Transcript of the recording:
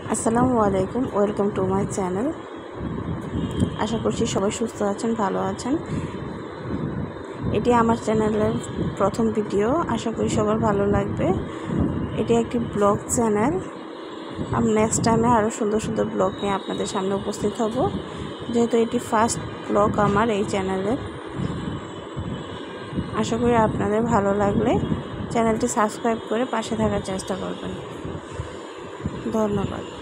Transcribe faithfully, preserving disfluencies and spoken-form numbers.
আসসালামু আলাইকুম, welcome to my channel. আশা করছি সবাই সুস্থ আছেন, ভালো আছেন। এটি আমার চ্যানেলের প্রথম ভিডিও, আশা করি সবার ভালো লাগবে। এটি একটি ব্লগ চ্যানেল। আমি নেক্সট টাইমে আরও সুন্দর সুন্দর ব্লগ নিয়ে আপনাদের সামনে উপস্থিত হব, যেহেতু এটি ফার্স্ট ব্লগ আমার এই চ্যানেলের। আশা করি আপনাদের ভালো লাগলে চ্যানেলটি সাবস্ক্রাইব করে পাশে থাকার চেষ্টা করবেন। ধন্যবাদ।